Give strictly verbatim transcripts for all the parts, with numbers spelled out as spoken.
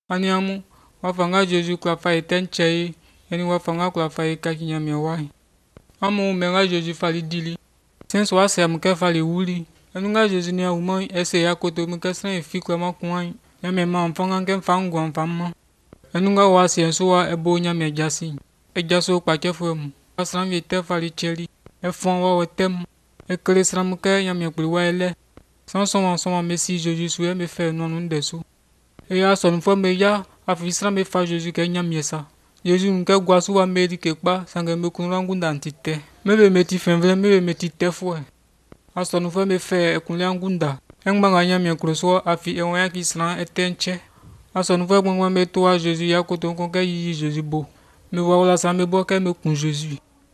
Aniamu wafanga Jésus klafa etenchei yani wafanga klafa ekakinyamia wahi amu menga Jésus fali dili senso wase amke fali wuli enunga Jésus ni umoi ese yakoto mke sna efikwa makwai nyame ma mfanga nke mfangu mfamma enunga wase ensoa ebo nyame jasi ejaso kpakefum asram yete fali cheli efon wa wetem ekele sram ke nyame kpliwa ele sanso ma soma mesi Jésus suye me fe nonu ndesu e ya son fo me ya afisra me fa Jésus ke nyame sa Jésus nke gwasu wa medi ke kpa sange me kunrangu ndantite mebe meti fenvle mebe meti tefwe ason fo me fe ekunlangu nda engba nyame kroso afi ewa ki sran etenche ason fo gbangba me to a Jésus ya koton kon ke yi Jésus bo me wa wala sa me bo ke me kun Jésus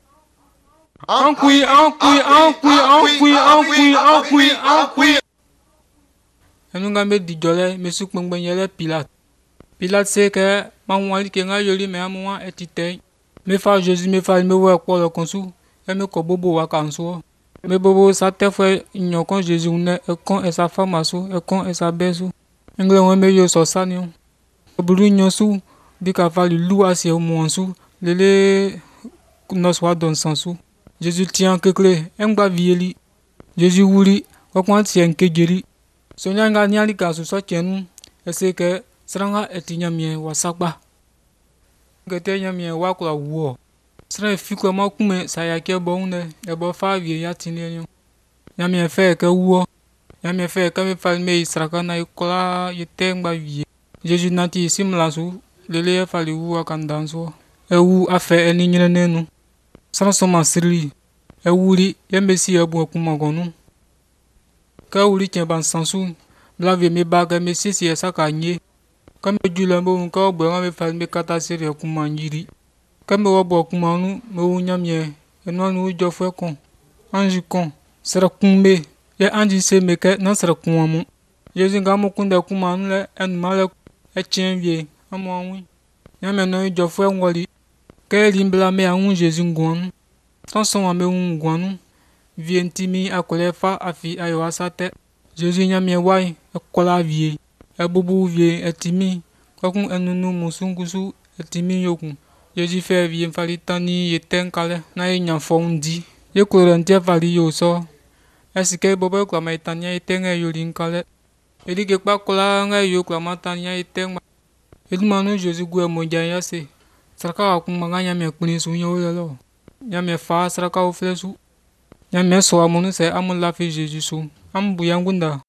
Ankui, ankui, ankui, ankui, ankui, ankui, ankui. Enunga me di jole me suk mengben yele Pilate. Pilate se ke ma wali ke nga yoli me amwa etite. Me fa Jésus me fa me wo ko lo konsu. E me ko bobo wa kanso. Me bobo sa te fwe nyon kon Jésus ne e kon e sa fama so e kon e sa besu. Engle won me yo so sanio. Bulu nyon su di ka fa lu asie o monsu lele nos wa don sansu. Jésus tient que clé, engba vieli. Jésus wuli, wakwan tient que geri. Sonyanga nyali ka su so chenu, ese ke sranga etinya mie wasakba. Gete nyamie wakula wo. Sra fikwa makume sayake bonne, ebo fa vie ya tinenyo. Nyamie fe ke wo. Nyamie fe ke me fal me israka na ikola yete ngba vie. Jésus nati simlasu, lele fali wo akandanso. E wu afe eni nyenenu. Sansoma siri e wuli yembesi ebu kumagonu ka wuli chen sansu blavie me baga me sisi esaka nye ka me jula bo ka ogbo me fa me kata siri kumanyiri ka me wobo kumanu me wunyamye enwanu jo fwe kon anji kon sera kumbe ye anji se me ke na sera kumamu Jésus ngamu kunda kumanu le en male e chen vie amwanwi nyame no jo fwe ngoli ke limbla me anun Jésus ngonu Tanson ame un guanu vientimi akole fa afi ayo asate Jésus nyamie wai ekola vie ebobu vie etimi kokun enunu musungusu etimi yokun Jésus fe vie mfali tani yeten kale na enya fondi ye korante fali yo so esike bobo kwa maitania yeten yo linkale edige pa kola nga yo kwa matania yeten edumanu Jésus gwe moja yase saraka akumanga nyamie kuni sunyo lelo Nyame fa saraka oflesu Nyame so amunu se amula fi Jésus su ambu yangunda